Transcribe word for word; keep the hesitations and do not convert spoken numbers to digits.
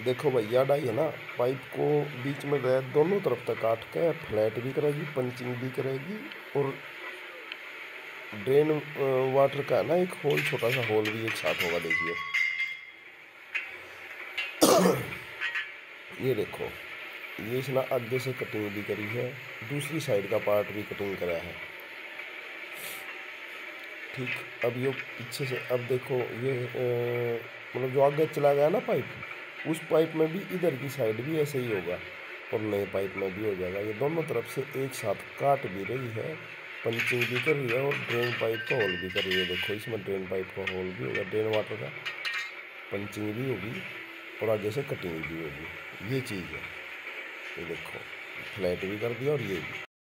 देखो भैया डाई है ना, पाइप को बीच में रह दोनों तरफ तक काट के फ्लैट भी करेगी, पंचिंग भी करेगी। और ड्रेन वाटर का ना एक होल, छोटा सा होल भी एक साथ होगा, देखिए। ये देखो, ये इसने आगे से कटिंग भी करी है, दूसरी साइड का पार्ट भी कटिंग करा है। ठीक, अब ये पीछे से, अब देखो ये मतलब जो आगे चला गया ना पाइप, उस पाइप में भी इधर की साइड भी ऐसे ही होगा, और नए पाइप में भी हो जाएगा। ये दोनों तरफ से एक साथ काट भी रही है, पंचिंग भी कर रही है, और ड्रेन पाइप का होल भी कर रही है। देखो इसमें ड्रेन पाइप का होल भी होगा, ड्रेन वाटर का पंचिंग भी होगी, और आगे से कटिंग भी होगी। ये चीज़ है, ये देखो फ्लैट भी कर दिया और ये भी।